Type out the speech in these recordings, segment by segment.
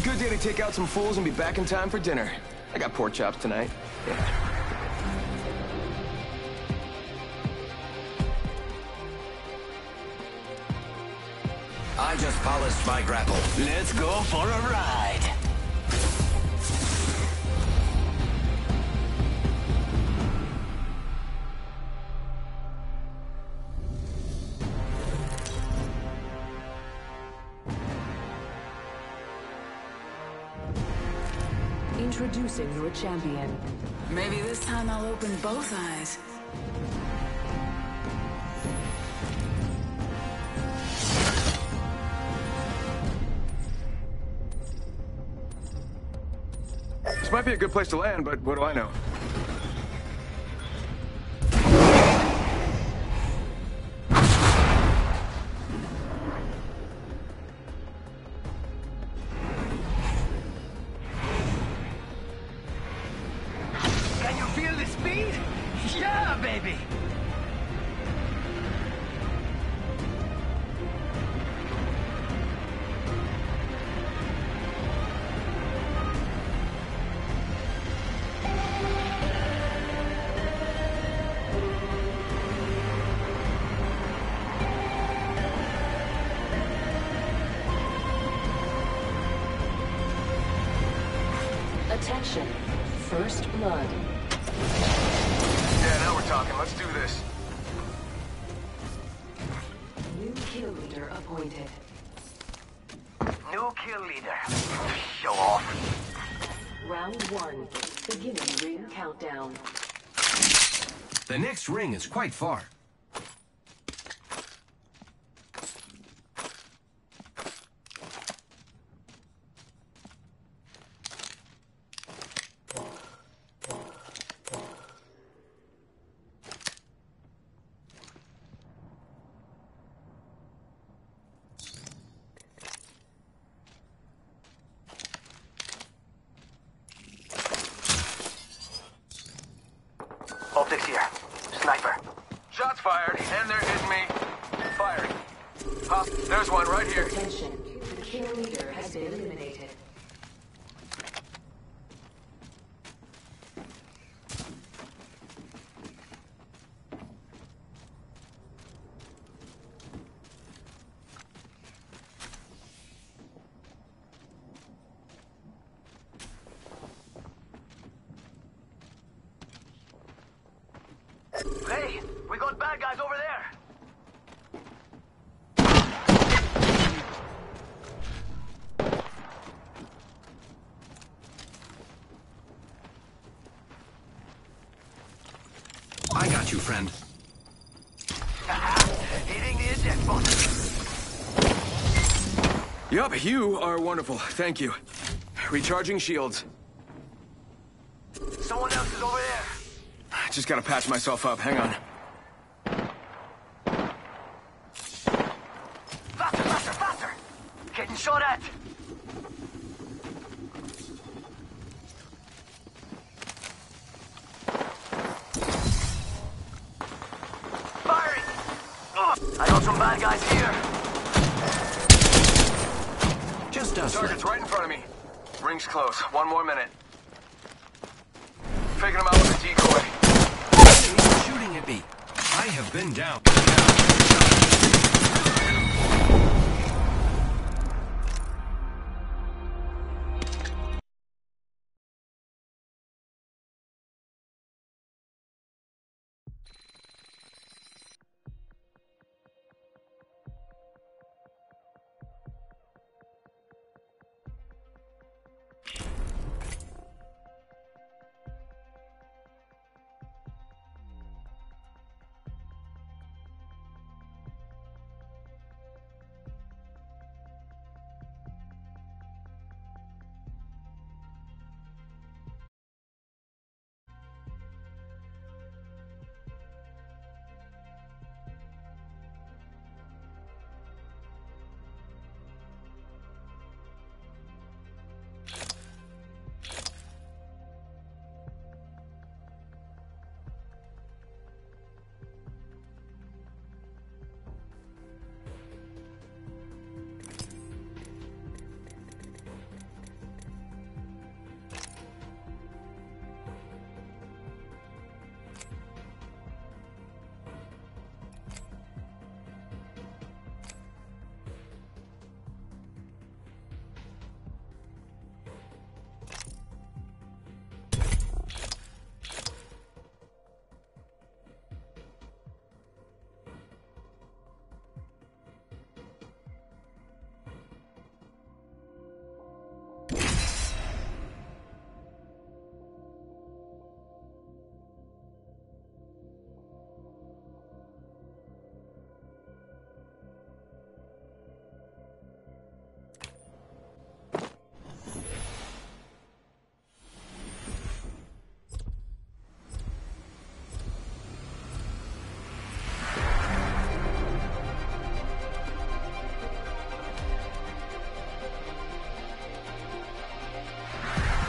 Good day to take out some fools and be back in time for dinner. I got pork chops tonight. Yeah. I just polished my grapple. Let's go for a ride. Introducing your champion. Maybe this time I'll open both eyes. This might be a good place to land, but what do I know? Can you feel the speed? Yeah, baby! Attention. First blood. Yeah, now we're talking. Let's do this. New kill leader appointed. New kill leader. Show off. Round 1. Beginning ring countdown. The next ring is quite far. Optics here. Sniper. Shots fired, and they're hitting me. Firing. Hop, there's one right here. Attention. The kill leader has been eliminated. Hey, we got bad guys over there. I got you, friend. Hitting the eject button. Yup, you are wonderful. Thank you. Recharging shields. Someone else is over there. Just gotta patch myself up. Hang on. Faster, faster, faster! Getting shot at! Firing! Ugh, I got some bad guys here. Just us. Target's right in front of me. Ring's close. 1 more minute. Faking him out with a decoy. He's shooting at me. I have been down.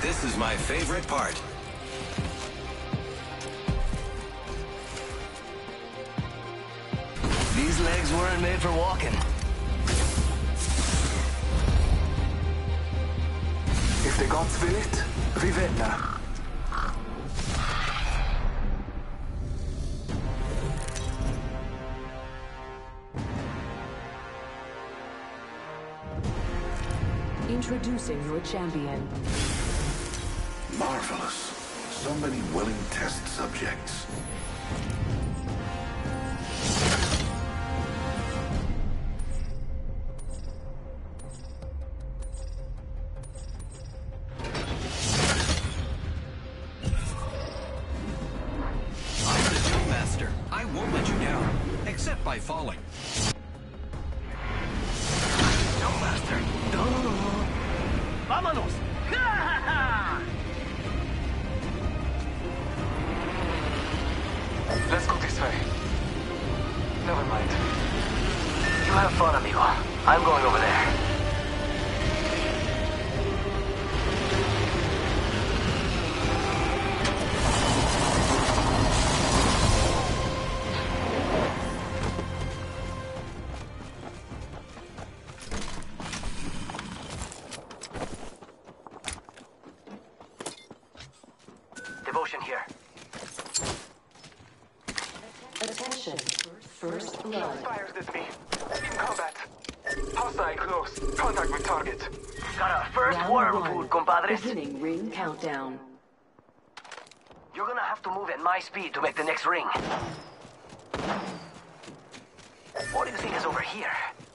This is my favorite part. These legs weren't made for walking. If the gods will it, Vivenna. Introducing your champion. Marvelous. So many willing test subjects. I'm the Jump Master. I won't let you down, except by falling. Jump Master. Vámonos. Let's go this way. Never mind. You have fun, amigo. I'm going over there. Devotion here. Attention. First blood. Fires at me. In combat. Hostile close. Contact with target. Got a first Round worm one. food, compadres. Beginning ring countdown. You're gonna have to move at my speed to make the next ring. What do you think is over here?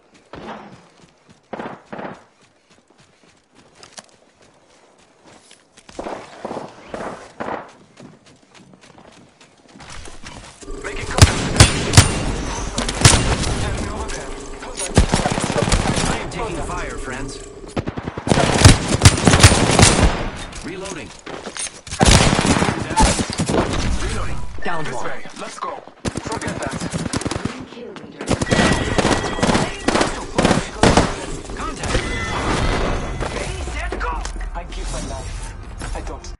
Making contact. Enemy over there. Contact with target. I am taking fire, friends. Reloading. Reloading. Down This one. way. Let's go. Forget that. Ring kill leader. Contact. Ready, set, go! I give my life. I don't.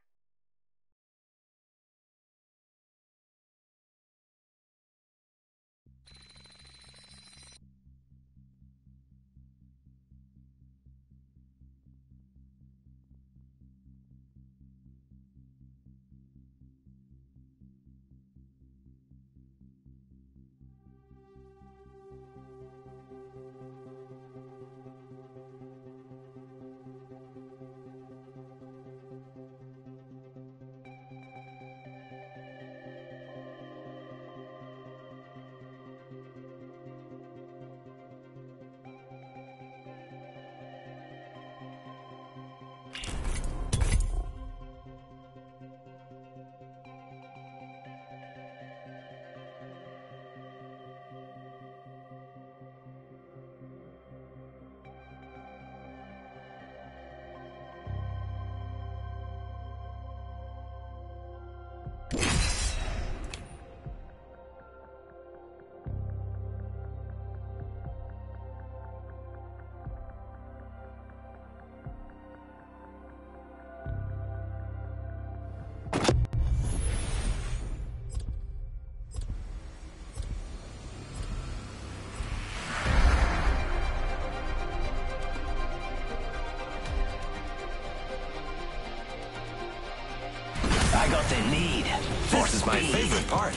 I got the need. This is my favorite part.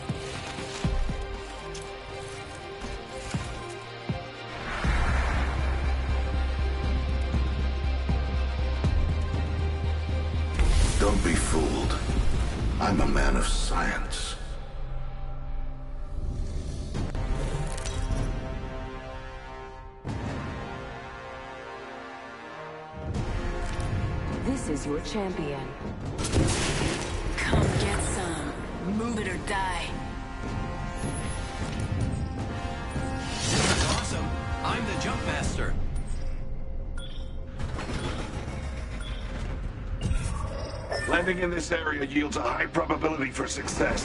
Don't be fooled. I'm a man of science. This is your champion. Come get some. Move it or die. This is awesome. I'm the Jump Master. Landing in this area yields a high probability for success.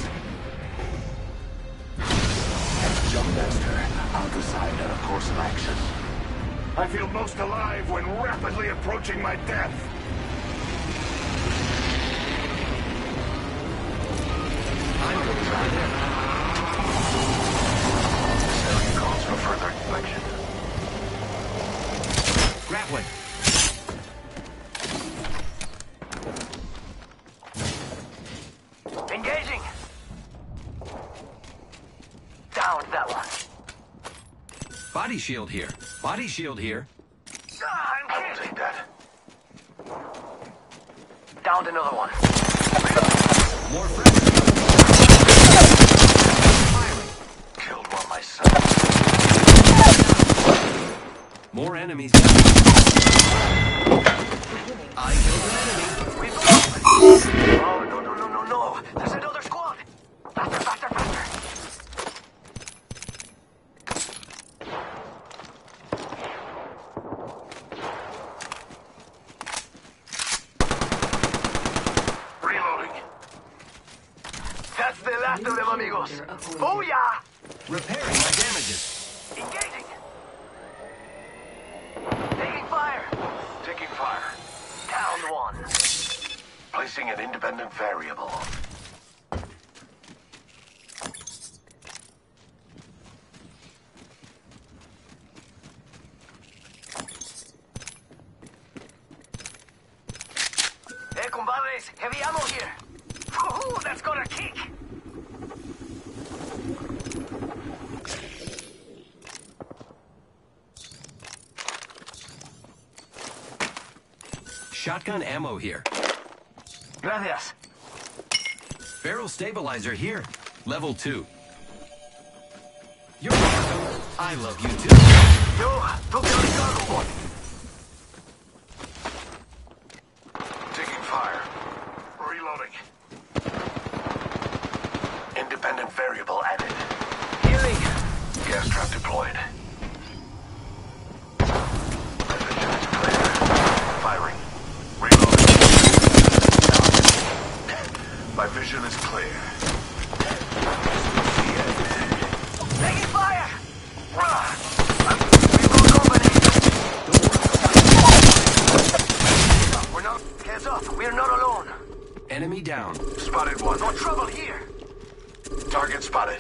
As Jump Master, I'll decide on a course of action. I feel most alive when rapidly approaching my death. Body shield here. Body shield here. I'm I'll hit. take that. Downed another one. More friends. Killed one myself. More enemies down. I killed an enemy. We've lost. Oh, no. There's another squad. Faster. Reloading. That's the last of them, amigos. Booyah! Repairing my damages. Engaging. Taking fire. Taking fire. Downed one. Placing an independent variable. Hey, compadres, heavy ammo here. Woohoo, that's got a kick. Shotgun ammo here. Gracias. Barrel stabilizer here. Level 2. You're welcome. I love you too. Yo, took down the cargo one. Taking fire. Reloading. Independent variable added. Healing. Gas trap deployed. My vision is clear. Firing. Reloading. My vision is clear. Taking fire. Reload company. We're not. Heads up. We're not alone. Enemy down. Spotted one. No trouble here. Target spotted.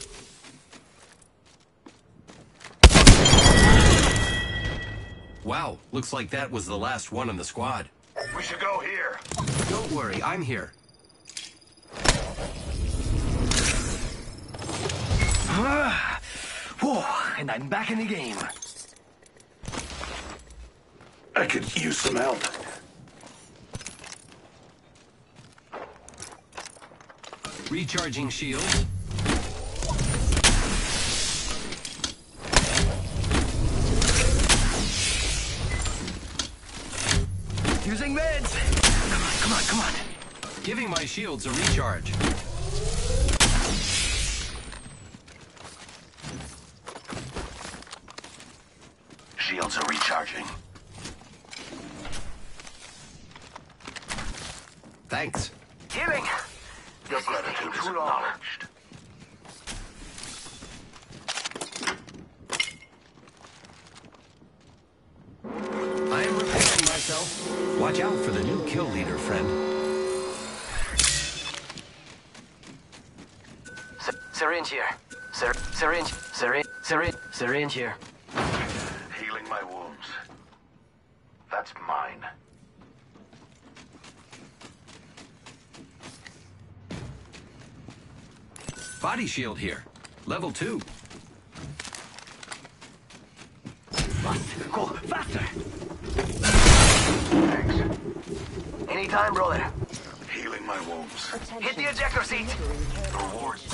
Wow, looks like that was the last one in the squad. We should go here. Don't worry, I'm here. Whoa, and I'm back in the game. I could use some help. Recharging shield. Using meds. Come on. Giving my shields a recharge. Shields are recharging. Thanks. Healing. Your This is gratitude taking is too long. acknowledged. I am repairing myself. Watch out for the new kill leader, friend. Syringe here. Syringe here. Healing my wounds. That's mine. Body shield here. Level 2. Go faster. Thanks. Anytime, brother. Healing my wounds. Hit the ejector seat. Rewards.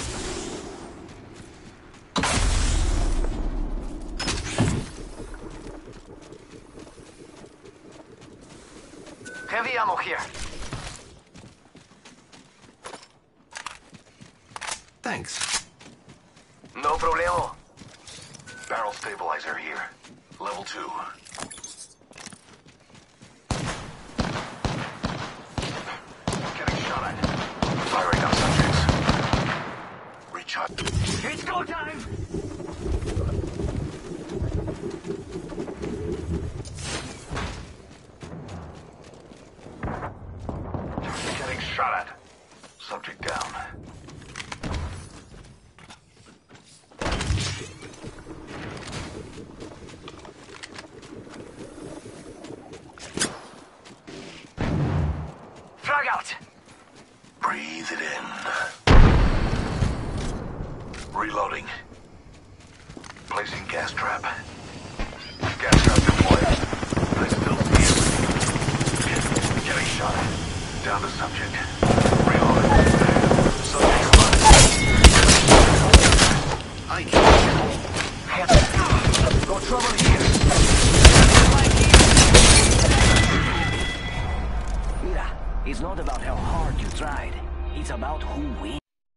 Heavy ammo here. Thanks. No problemo. Barrel stabilizer here. Level 2. Getting shot at. Firing up subjects. Recharge. It's go time. Getting shot at. Subject down. Frag out. Breathe it in. Reloading. Placing gas trap. Gas trap deployed. I still see it. Getting shot. Down to subject. Reload. Subject spotted. I can't. Got trouble here. Mira, it's not about how hard you tried. It's about who wins.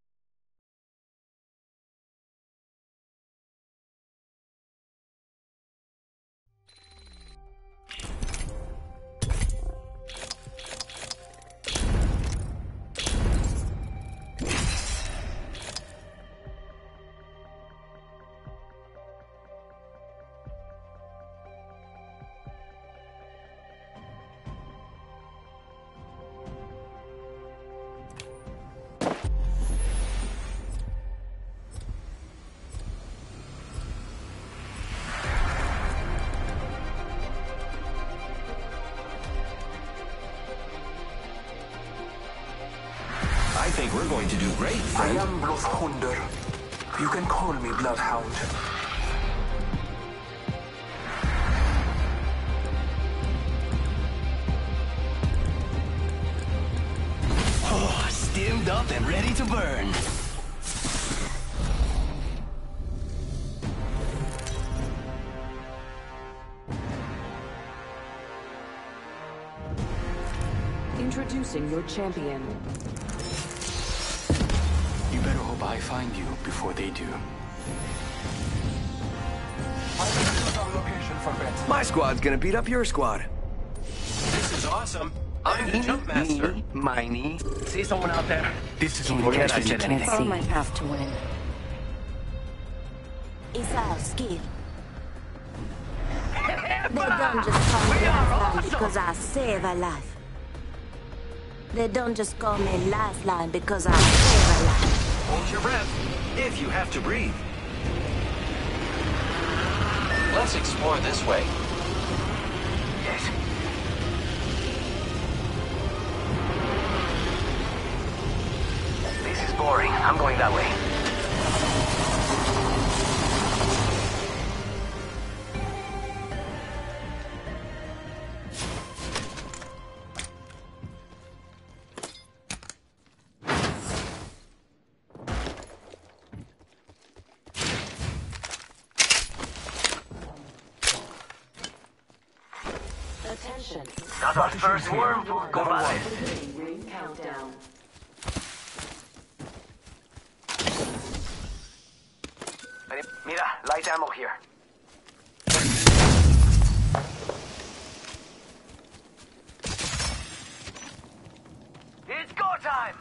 I think we're going to do great, I friend. am Bloodhunder. You can call me Bloodhound. Oh, stemmed up and ready to burn. Introducing your champion. You better hope I find you before they do. I will choose our location for bets. My squad's gonna beat up your squad. This is awesome. I'm the jump master. Miney. See someone out there? This is Forget I only said anything. Follow my path to win. It's our skill. They don't just call me Lifeline because I save a life. They don't just call me Lifeline because I save a life. Hold your breath, if you have to breathe. Let's explore this way. Yes. This is boring. I'm going that way. Attention. That's our first worm. Combate. Beginning ring countdown. Mira, light ammo here. It's go time!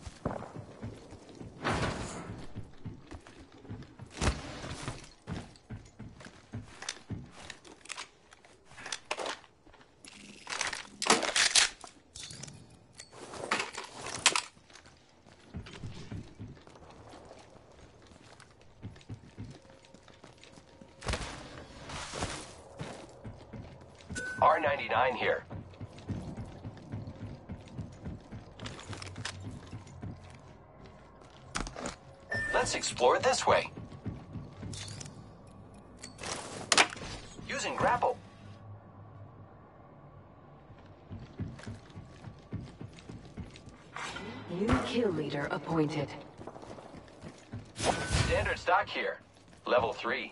R99 here. Let's explore this way. Using grapple. New kill leader appointed. Standard stock here. Level 3.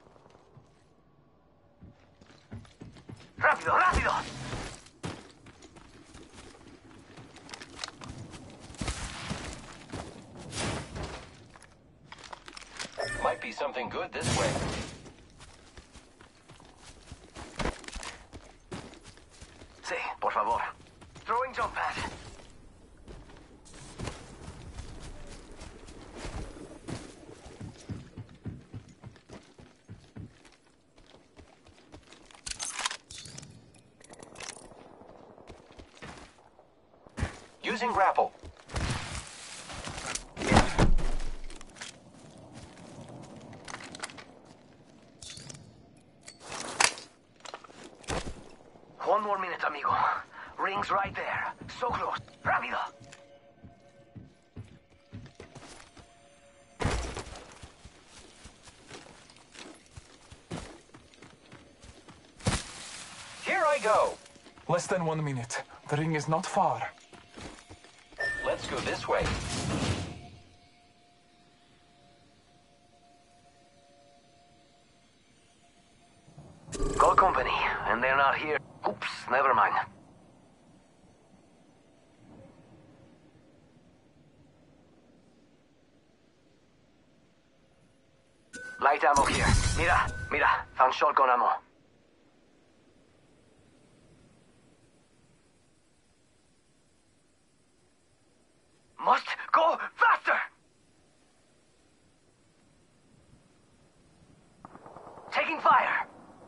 Rápido, rápido! Might be something good this way. Sí, por favor. Throwing jump pad. Using grapple. One more minute, amigo. Ring's right there. So close. Rápido! I go? Less than 1 minute. The ring is not far. Let's go this way. Got company, and they're not here. Oops, never mind. Light ammo here. Mira, found shotgun ammo. Must go faster! Taking fire!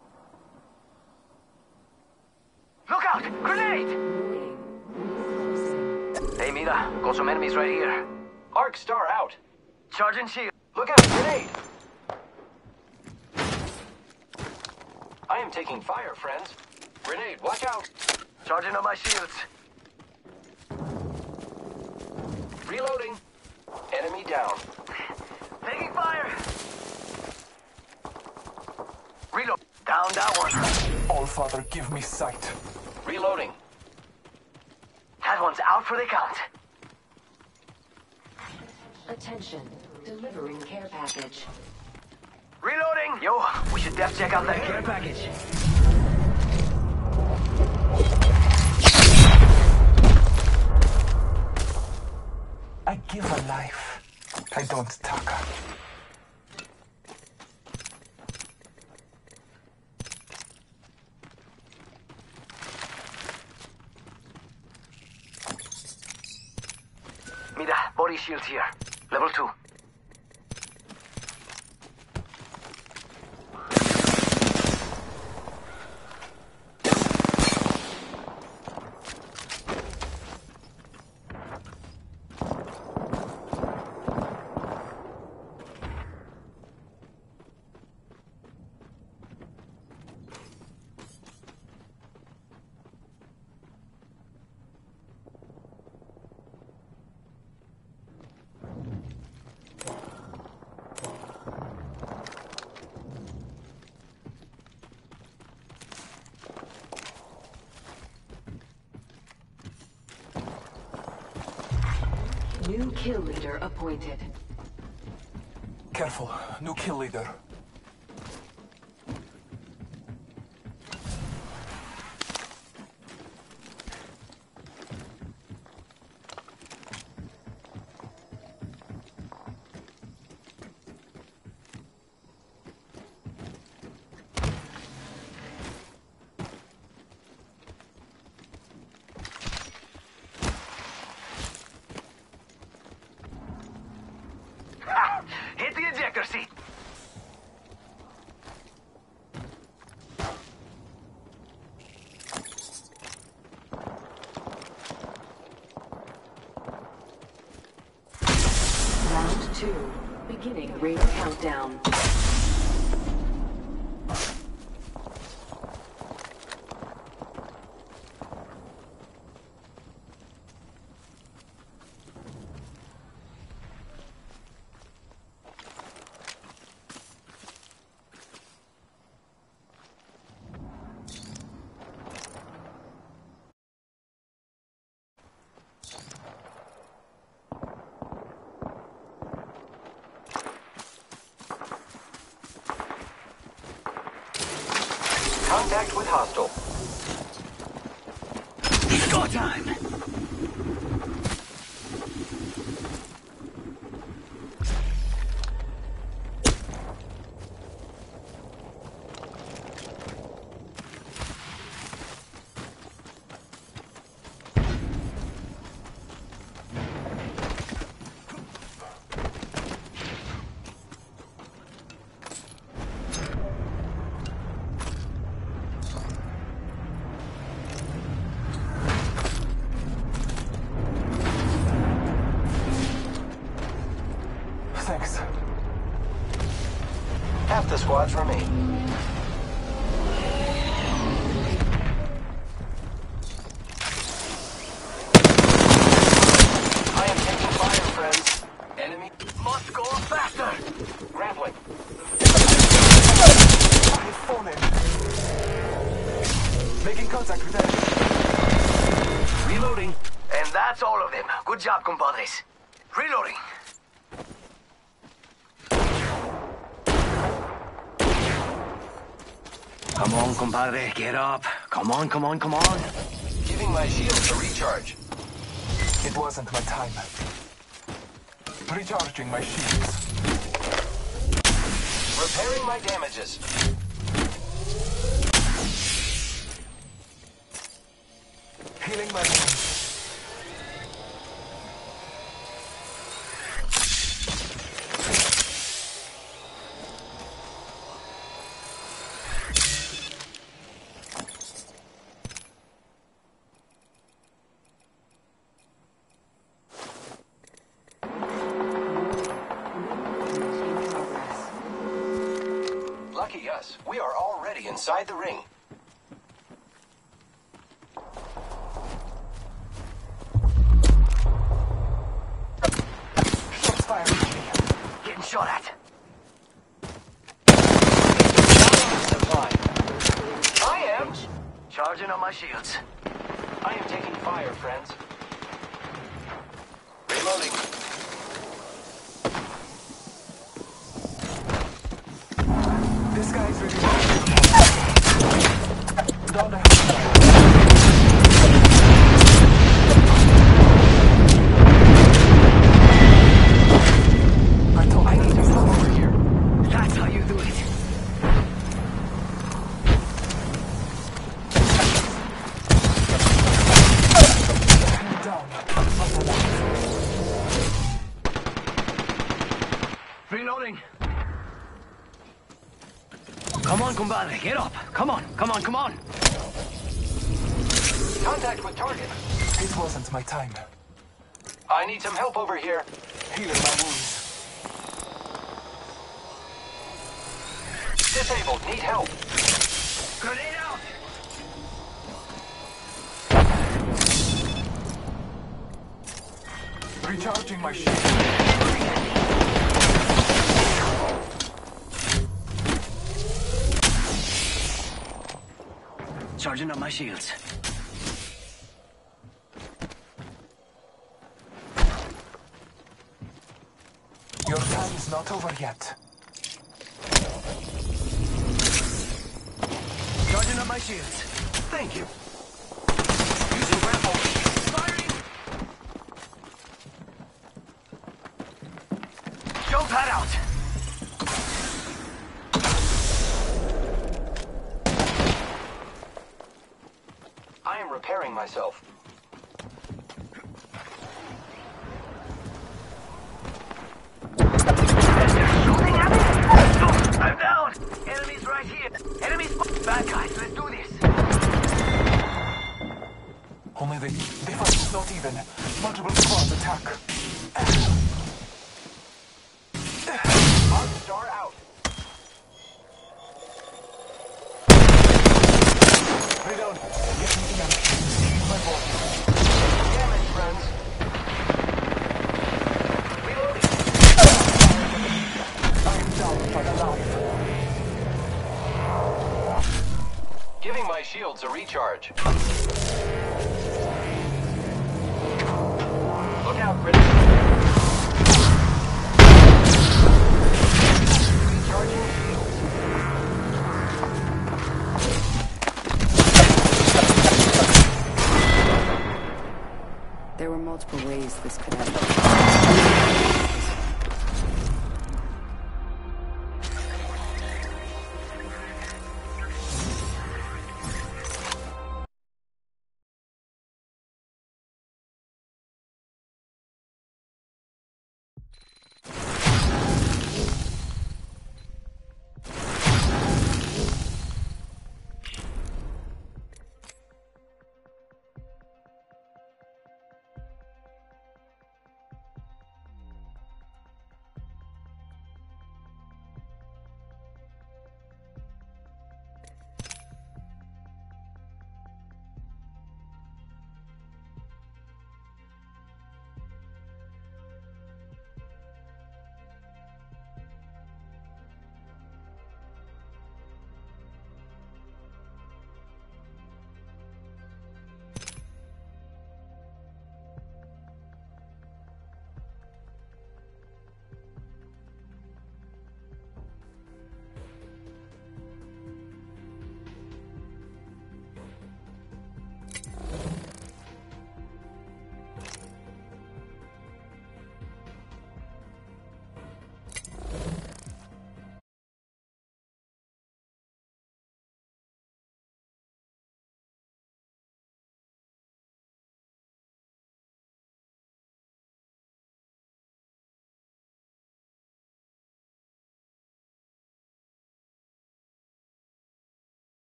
Look out! Grenade! Hey, Mira, got some enemies right here. Arc star out. Charging shield. Look out, grenade! I am taking fire, friends. Grenade, watch out. Charging on my shields. Reloading. Enemy down. Taking fire! Reload. Down that one. All Father, give me sight. Reloading. That one's out for the count. Attention. Delivering care package. Reloading! Yo, we should def check out that care package. I give a life. I don't taka. Mira, body shield here. Level 2. New kill leader appointed. Careful, new kill leader. Hit the ejector seat. Round 2. Beginning ring countdown. Contact with hostile. Go time! Thanks. Half the squads remain. I am taking fire, friends. Enemy Must go faster! grappling. I phone him. Making Making contact with enemy. Reloading. And that's all of them. Good job, compadres. Reloading. Come on, compadre, get up. Come on, come on, come on. Giving my shields a recharge. It wasn't my time. Recharging my shields. Repairing my damages. Healing my wounds. Lucky us, we are already inside the ring. Shots fired at me. Getting shot at. Supply. I am. Charging on my shields. I am taking fire, friends. Reloading. This guy is ready. Down the I thought I needed to come over here. That's how you do it. Down. Reloading. Come on, compadre, get up. Come on, come on, come on. Contact with target. It wasn't my time. I need some help over here. Healing my wounds. Disabled, need help. Grenade out. Recharging my shield. Charging up my shields. Your time is not over yet. Charging up my shields. Thank you. Using grapple. Firing. Jump pad out. I am repairing myself. I'm down. Enemies right here. Enemies. Bad guys. Let's do this. Only the fight is not even. Multiple squads attack. Arc star out. Reload. Get me down. My body. Damage, friends. Reloading. I am down but alive. Giving my shields a recharge. Look out, British. Recharging shields. There were multiple ways this could end.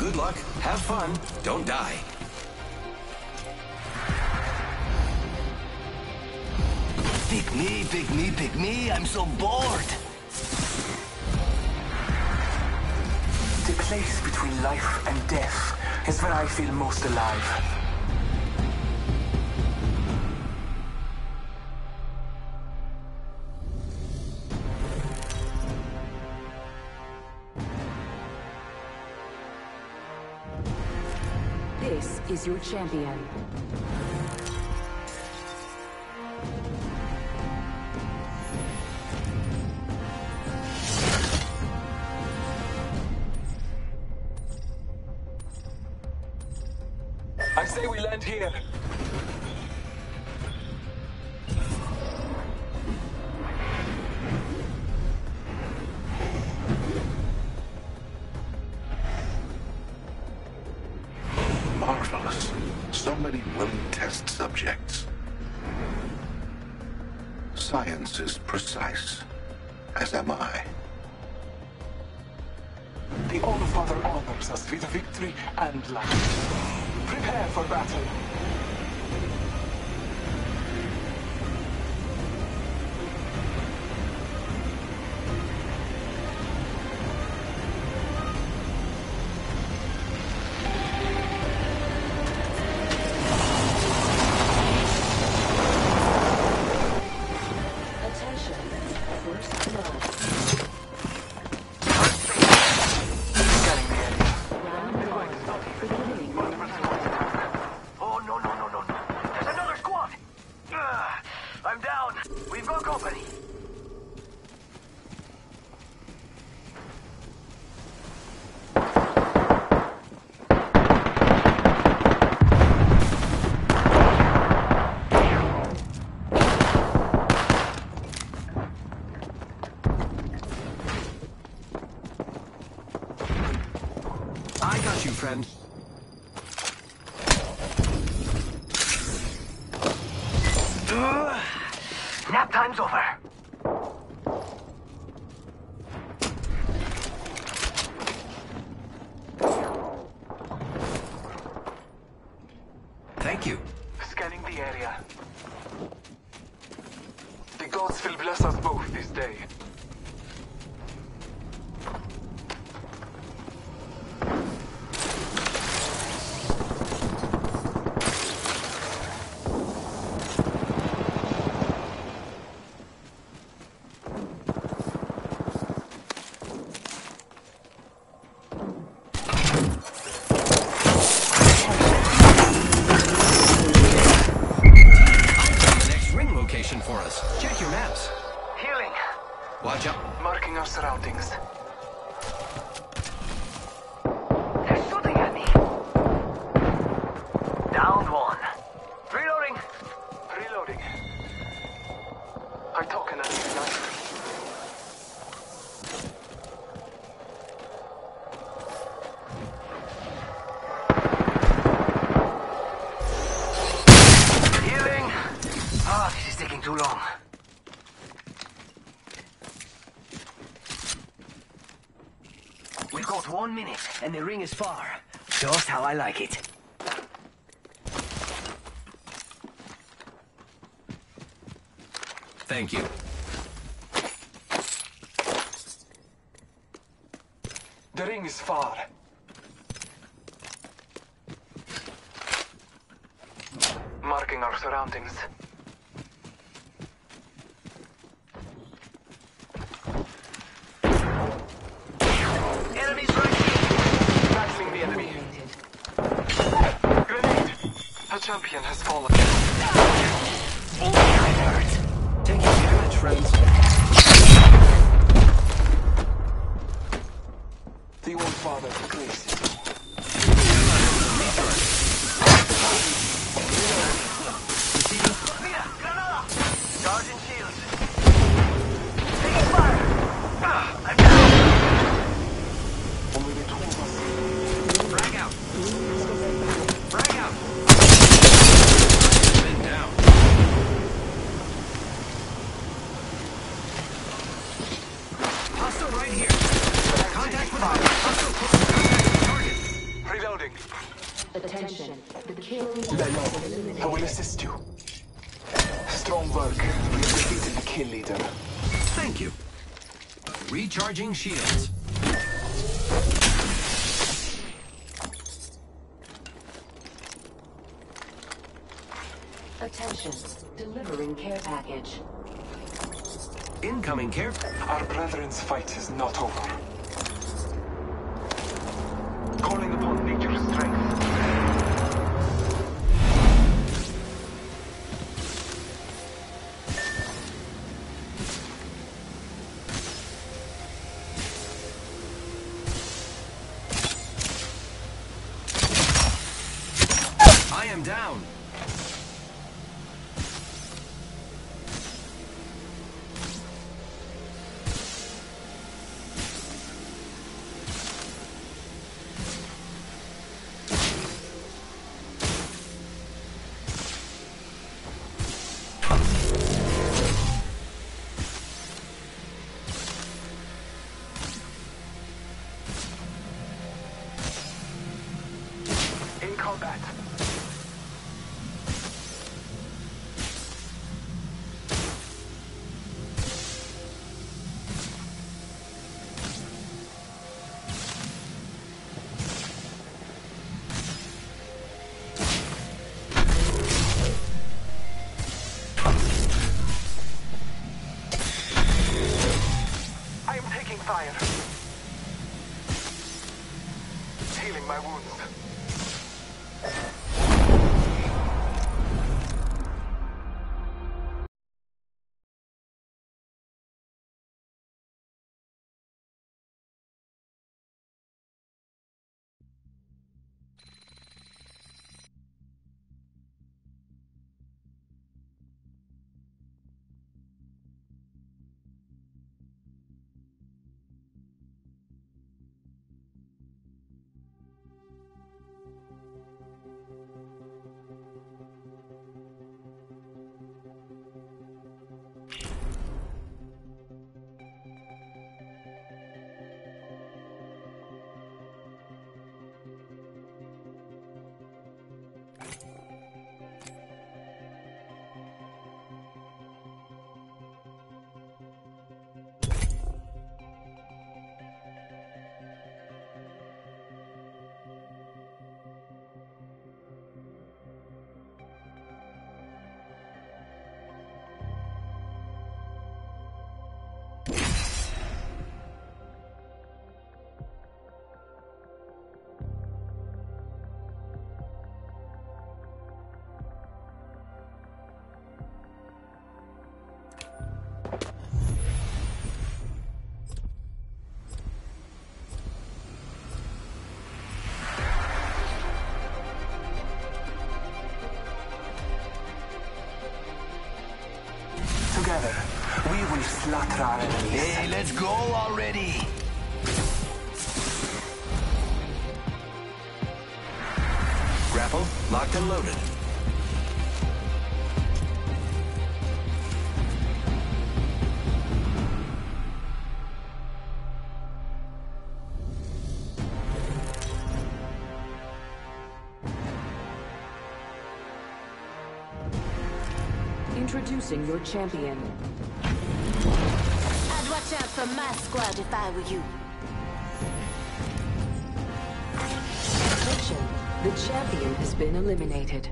Good luck. Have fun. Don't die. Pick me, pick me, pick me. I'm so bored. The place between life and death is where I feel most alive. This is your champion. I say we land here. Marvelous. So many willing test subjects. Science is precise, as am I. The All-Father honors us with victory and life. Prepare for battle. Attention. First blood. Scanning the area. Round one. Beginning ring countdown. Oh, no, no, no, no, no. There's another squad. I'm down. We've got company. I got you, friend. Nap time's over. Thank you. Scanning the area. The gods will bless us both this day. The next ring location for us. Check your maps. Healing. Watch out. Marking our surroundings. They're shooting at me. Downed one. Reloading. Reloading. I talk an enemy knife. Healing. Ah, this is taking too long. We've got 1 minute, and the ring is far. Just how I like it. Thank you. The ring is far. Marking our surroundings. Enemies right here. Battling the enemy. Grenade! A champion has fallen. That hurt. Taking damage, friends. The All-Father graces. Granada! Charging shields. Taking fire. I'm down. Only the two of us. Frag out. Frag out. Been down. Hostile right here. Contact with hostile close contact with target. Attention. The kill leader Lalo, has been I will eliminated. assist you. Strong work. We have defeated the kill leader. Thank you. Recharging shields. Attention. Delivering care package. Incoming care. Our brethren's fight is not over. Calling upon nature's strength. I am down. In combat. I am taking fire. Healing my wounds. Together, we will slaughter our enemies. Hey, let's go already. Grapple, locked and loaded. Introducing your champion. I'd watch out for my squad if I were you. Attention. The champion has been eliminated.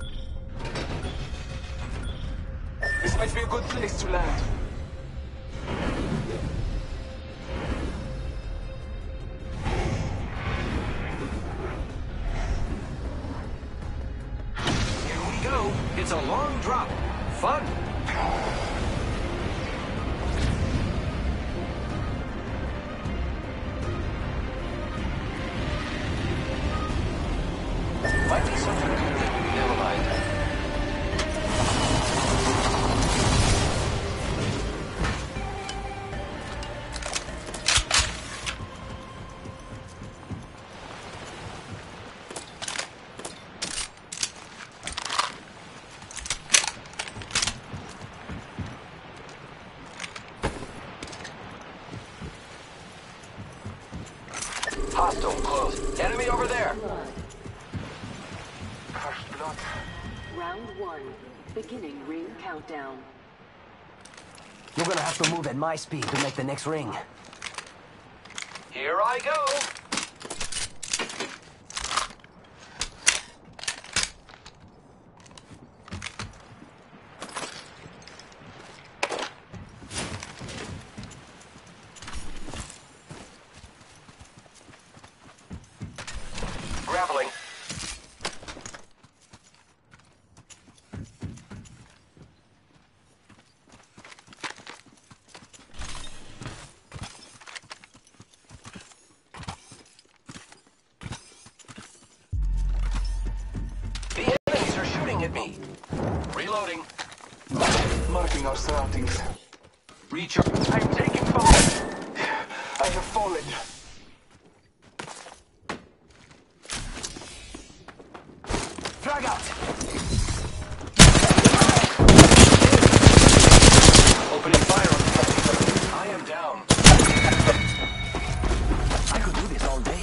This might be a good place to land. Here we go. It's a long drop. Fun. Might be something. Never mind. Round 1. Beginning ring countdown. You're gonna have to move at my speed to make the next ring. Here I go. Grappling. The enemies are shooting at me. Reloading. Marking our surroundings. Reach. I'm taking fire. I have fallen. Frag out! Opening fire on. I am down. I could do this all day.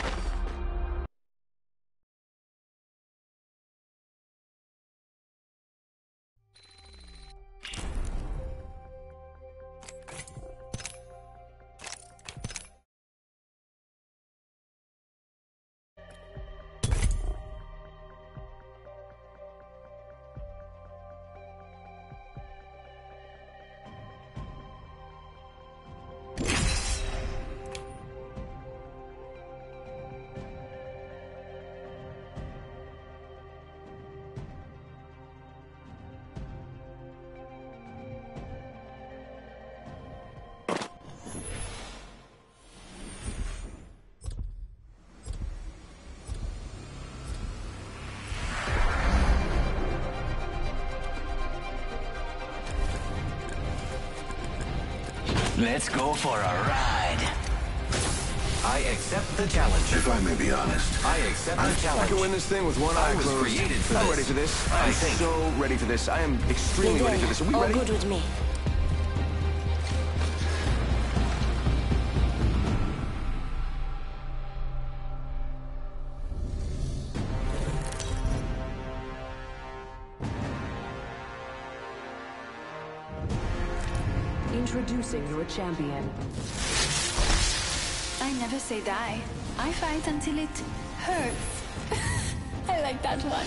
Let's go for a ride. I accept the challenge. If I may be honest, I accept the I challenge. can win this thing with one eye I was closed. created for I'm this. ready for this. I I'm think. so ready for this. I am extremely ready for this. Are we All ready? good with me. Introducing your champion. I never say die. I fight until it hurts. I like that one.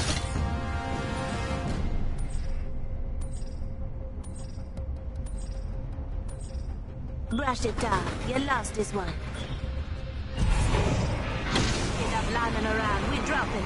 Brush it off. You lost this one. Enough lying around. We drop it.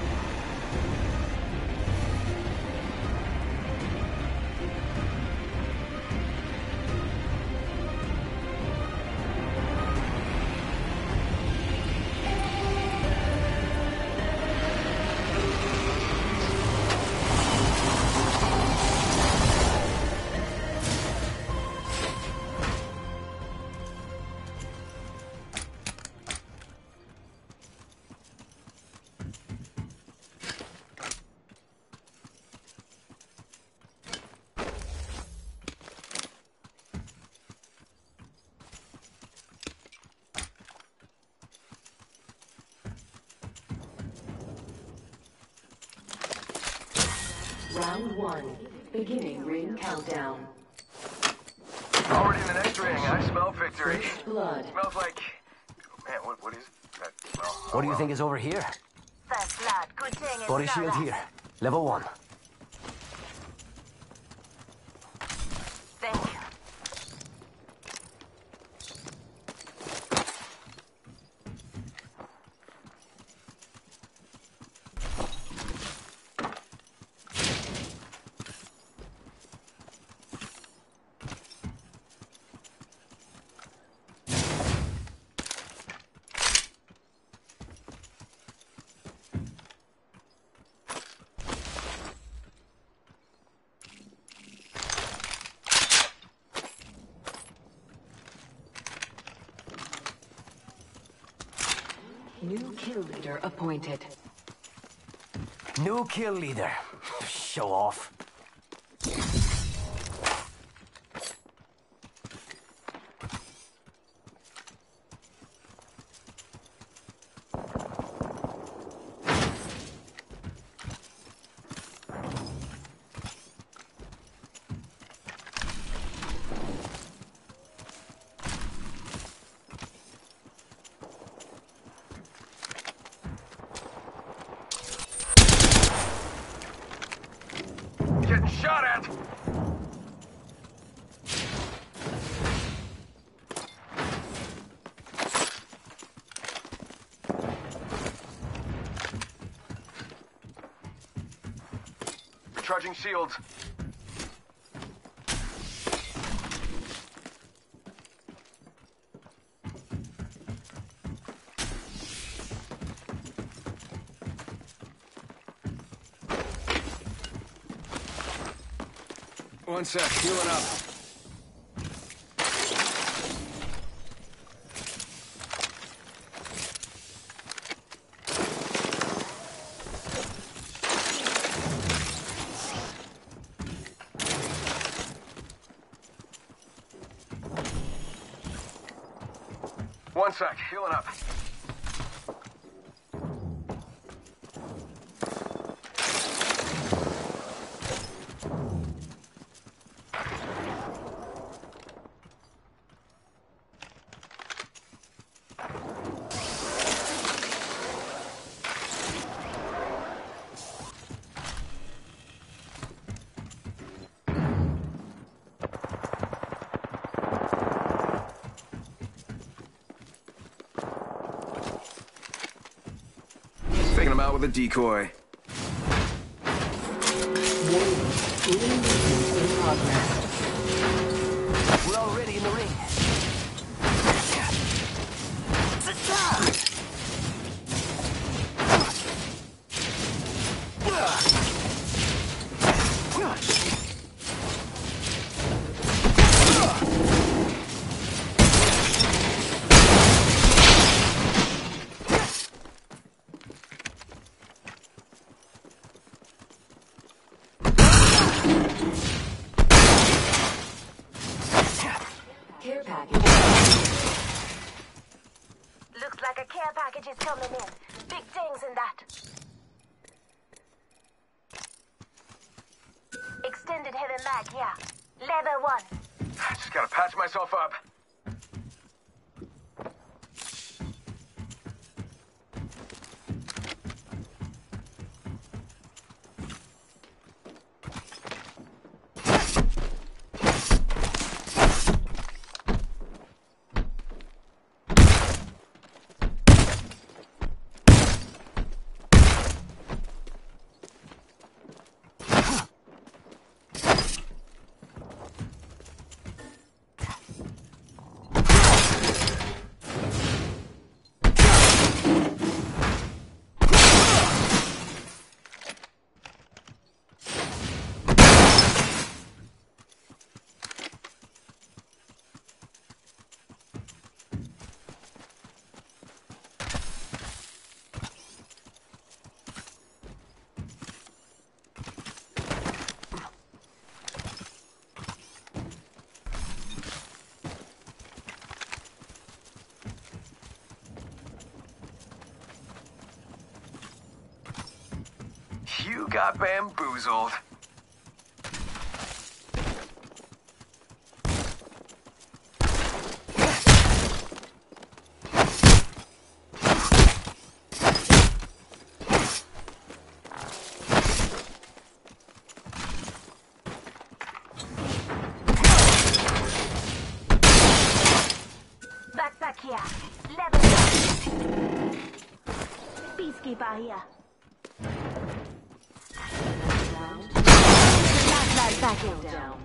Round 1. Beginning ring countdown. Already in the next ring. I smell victory. First blood. Smells like. Man, what is that smell? What do you think is over here? First blood. Good thing it's Body not shield us. here. Level 1. Thank you. New kill leader appointed. New kill leader. Show off. Charging shields. One sec, healing up. One sec, healing up. Taking him out with a decoy. We're already in the ring. Care package. Looks like a care package is coming in. Big things in that. Extended heavy mag, yeah. Level 1. Just gotta patch myself up. You got bamboozled. Backpack here. Level 1. Peacekeeper here. Last package down.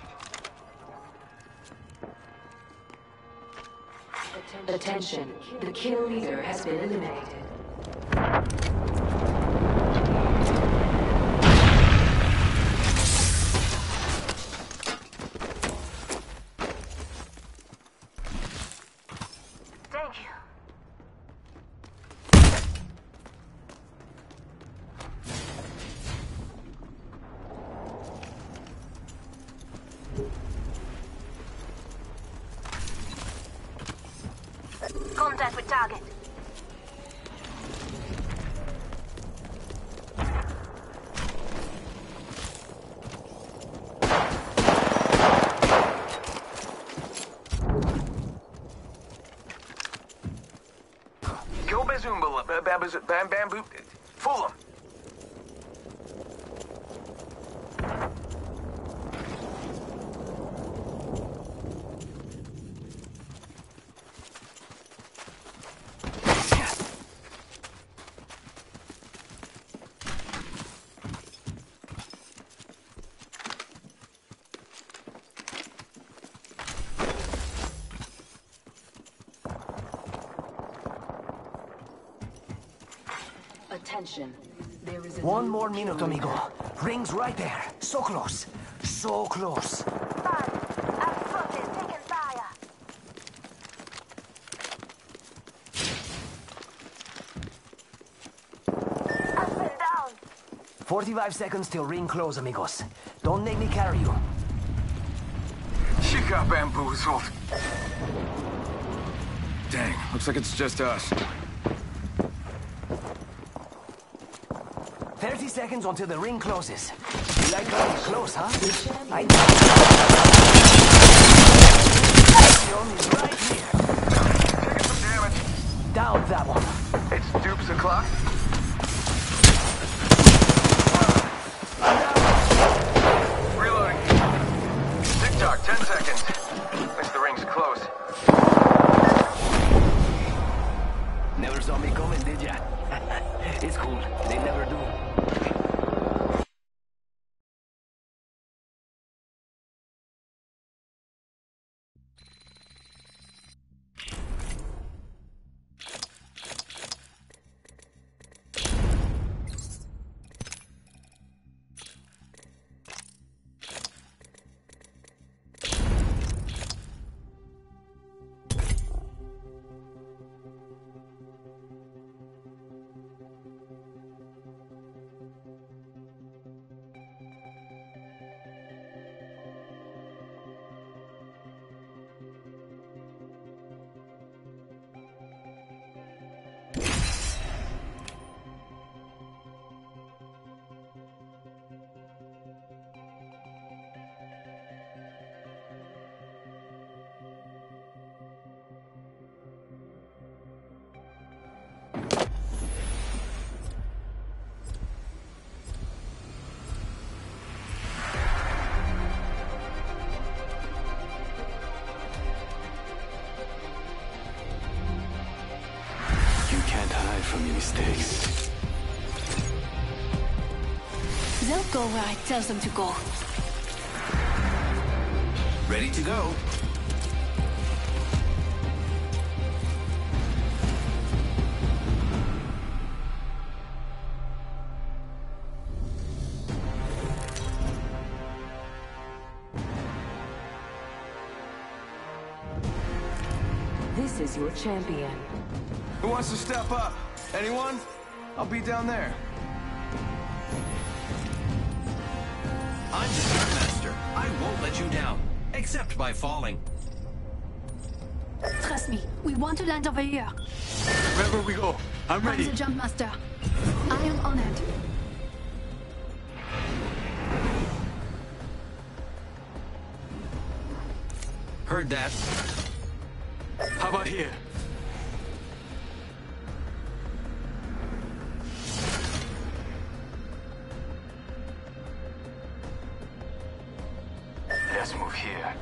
Attention, the kill leader has been eliminated. Thank you. Contact with target. Go Bazoomba, bamboo. Fool him. Attention. There is a One new more minute, kill amigo. leader. Ring's right there. So close. So close. I'm fucking taking fire. Up and down. 45 seconds till ring close, amigos. Don't make me carry you. She got bamboozled. Dang, looks like it's just us. 30 seconds until the ring closes. You like going close, huh? I is right here. Taking some damage. Down that one. It's Dupes o'clock. Reloading. Tick-tock, 10 seconds. Thinks the ring's close. Never saw me coming, did ya? It's cool. They never do. From your mistakes. They'll go where I tell them to go. Ready to go. This is your champion. Who wants to step up? Anyone? I'll be down there. I'm the Jumpmaster. I won't let you down. Except by falling. Trust me, we want to land over here. Wherever we go, I'm I'm ready. the jump master. I am on it. Heard that. How about here? Let's move here.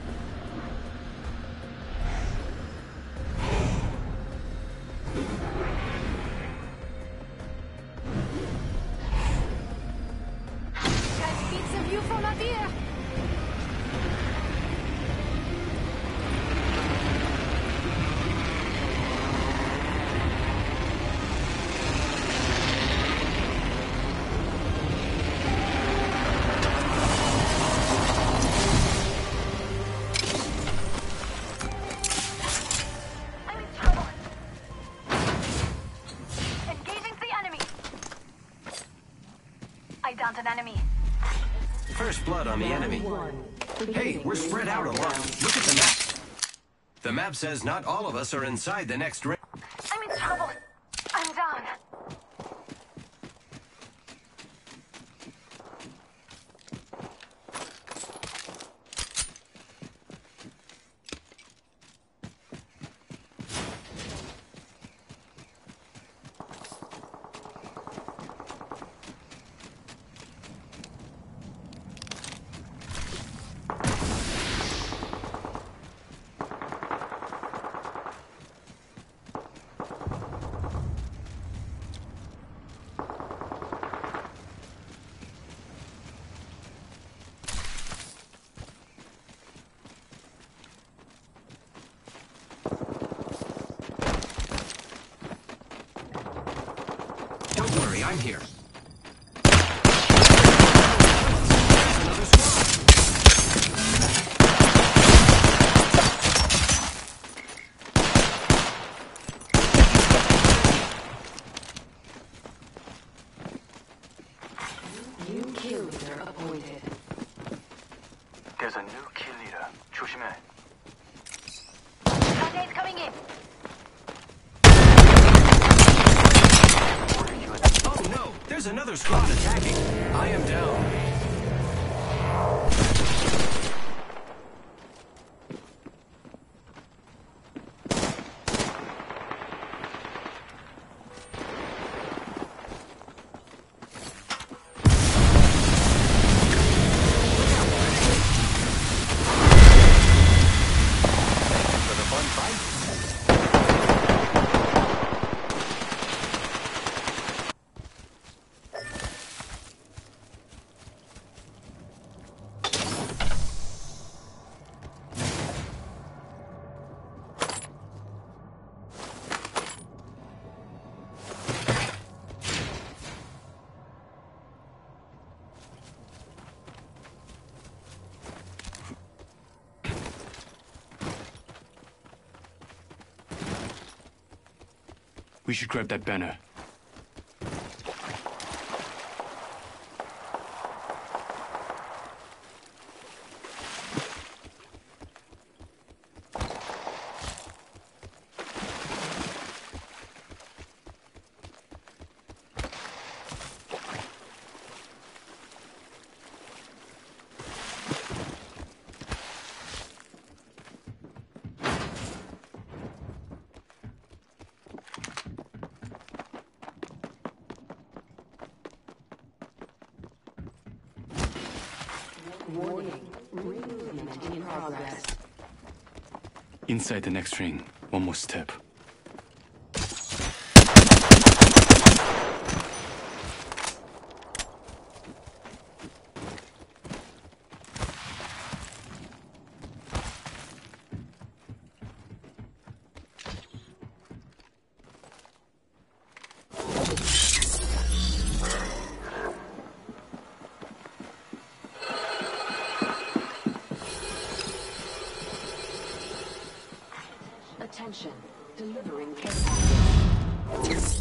Guys, beats the view from up here. I'm in trouble. Engaging the enemy. I downed an enemy. First blood on the enemy. Hey, we're spread out a lot. Look at the map. The map says not all of us are inside the next ring. I'm in trouble. I'm down. I'm here. New kill leader appointed. There's a new kill leader. 조심해. Grenade coming in. Oh no! There's another squad attacking. I am down. For the fun fight? We should grab that banner. Warning. Ring movement in progress. Inside the next ring. One more step. Attention. Delivering care package.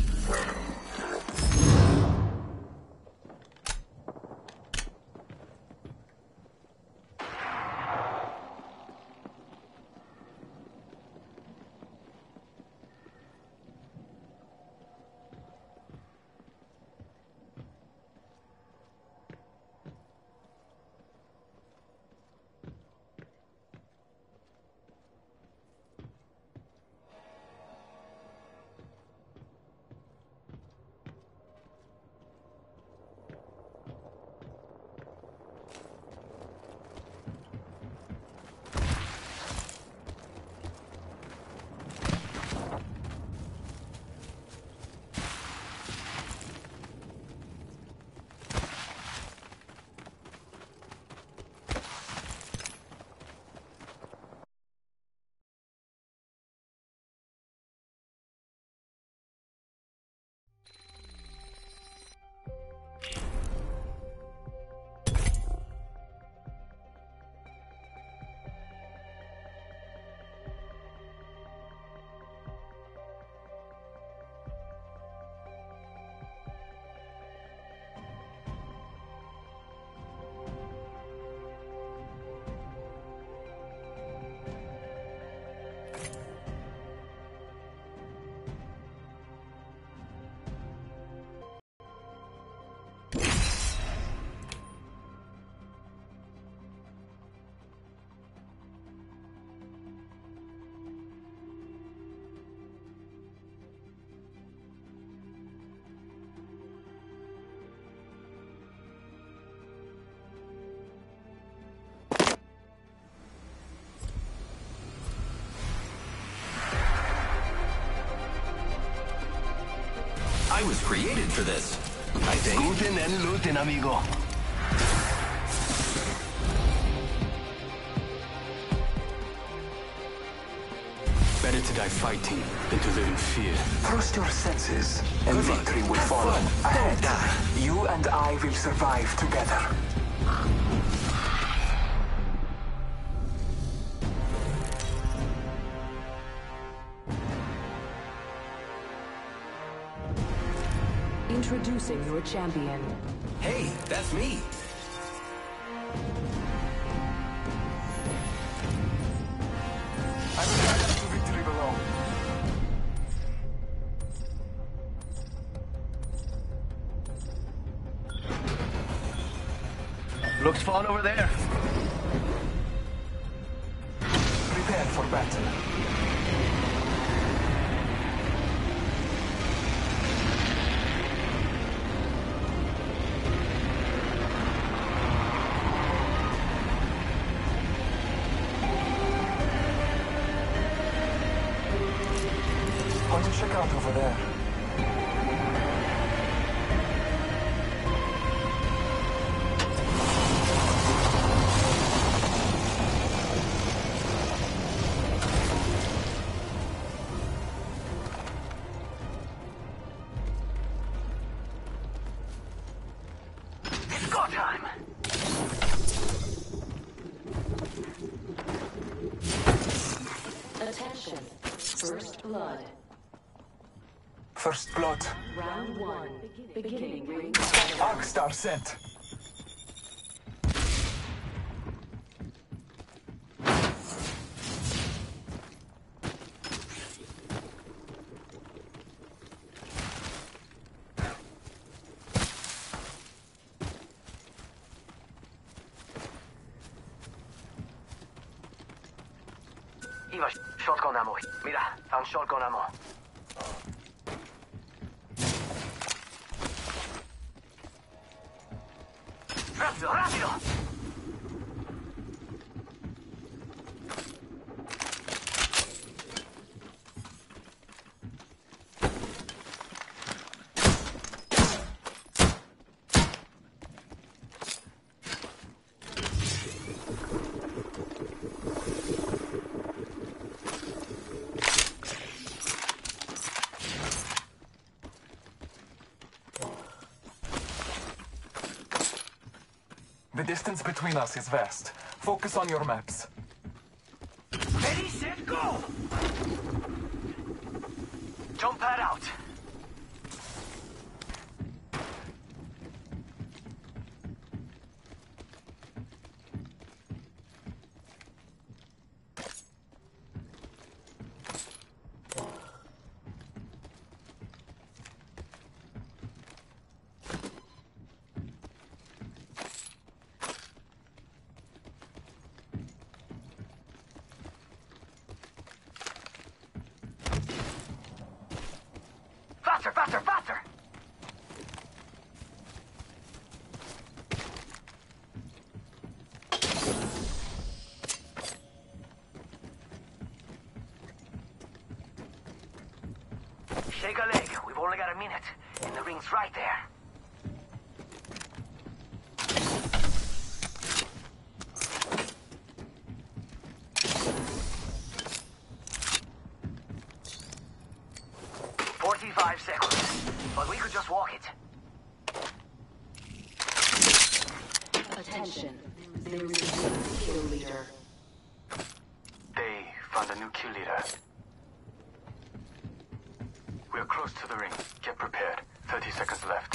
I was created for this, I think. Guten and looten, amigo. Better to die fighting than to live in fear. Trust your senses, and Good luck. victory will Have follow. fun. Ahead, Don't die. you and I will survive together. Introducing your champion. Hey, that's me. I will guide us to victory below. Looks fun over there. Prepare for battle. Why don't you check out over there? It's go time. Attention. First blood. First blood. Round 1. Beginning ring. Arcstar sent. Eva, shotgun ammo. Mira, found shotgun ammo. Rápido, rápido. The distance between us is vast. Focus on your maps. Ready, set, go! Jump pad out. Faster, faster, faster! Shake a leg. We've only got a minute. And the ring's right there. "45 seconds. But we could just walk it. Attention. There is a new kill leader. They found a new kill leader. We're close to the ring. Get prepared. 30 seconds left.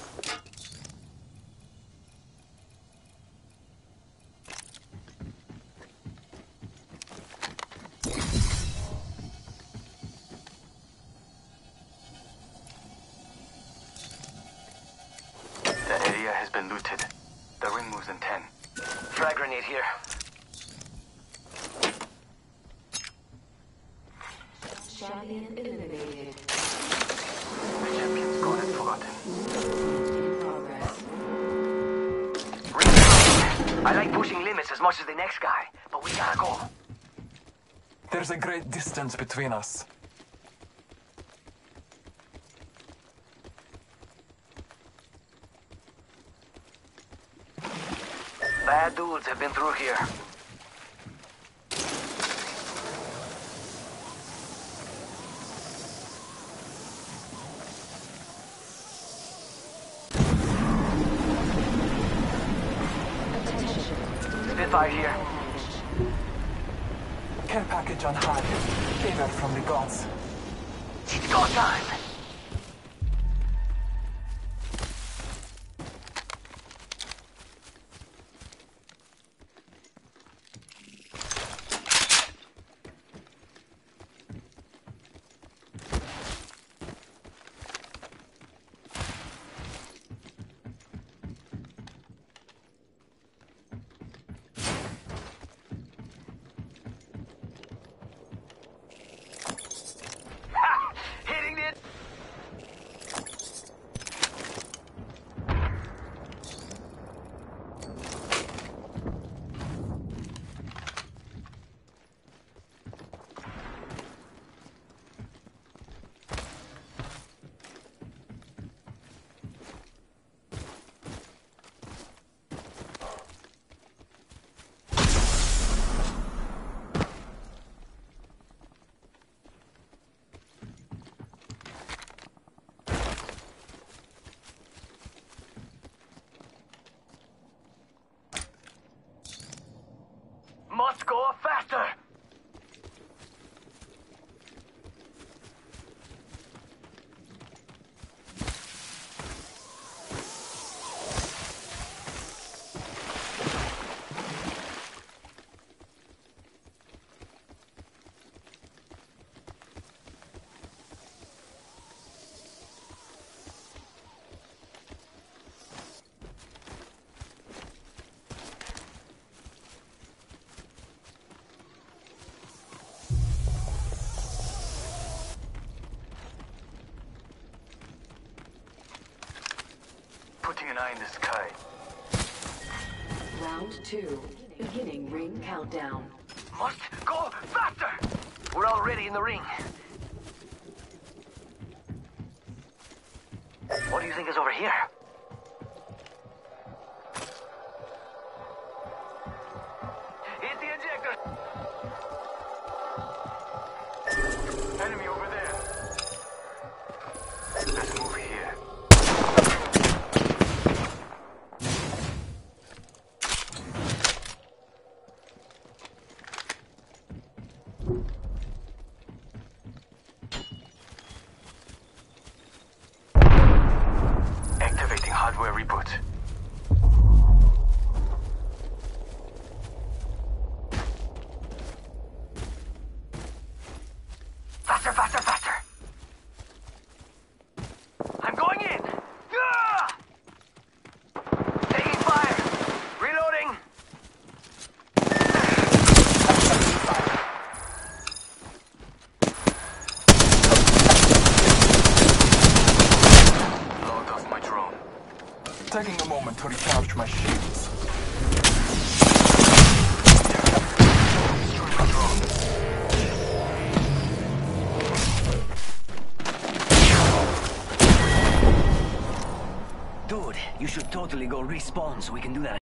That area has been looted. The ring moves in 10. Frag grenade here. Champion eliminated. The champion's gone and forgotten. In progress. Ring. I like pushing limits as much as the next guy, but we gotta go. There's a great distance between us. Bad dudes have been through here. fire here. Care package on high. Favor from the gods. It's go time. Hitting it. Must go faster. Putting an eye in the sky. Round 2. Beginning ring countdown. Must go faster. We're already in the ring. What do you think is over here? Hit the injector. Enemy over there. Let's move here. Activating hardware reboot. Faster, faster, faster! I'm going in! Ah! Taking fire! Reloading! Load off my drone. Taking a moment to recharge my shields. Destroy my drone. Dude, you should totally go respawn so we can do that.